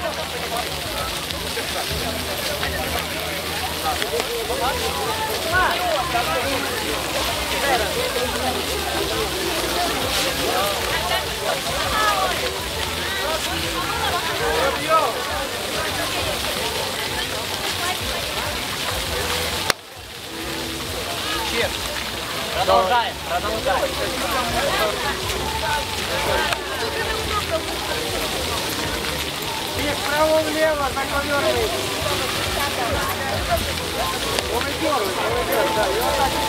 Продолжаем, продолжаем. Вправо-влево, заковерный. Уведёрывай, да, и вот так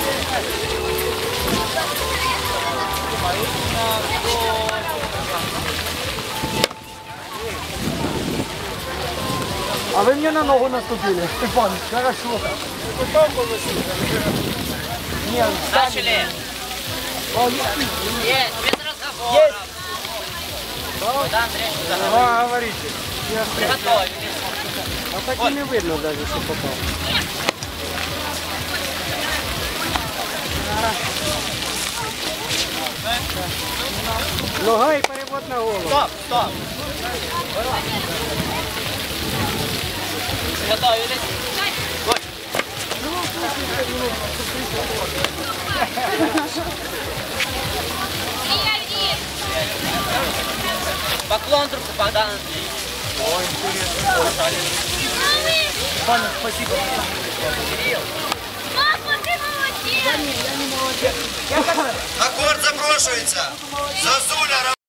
А вы мне на ногу наступили, Степан, хорошо. Нет, Начали. Есть, без разговоров. Есть. Да, Андрей, А, говорите. приготовились. А так и не видно даже, что попал. Нога и перевод на голову. Стоп, стоп. Приготовились. Готов. Поклон другу Богдан Андреевич. Ой, интересно. Паня, спасибо. Кирилл. Папа, ты молодец! Я не молодец. На корт запрошується. Зазуля.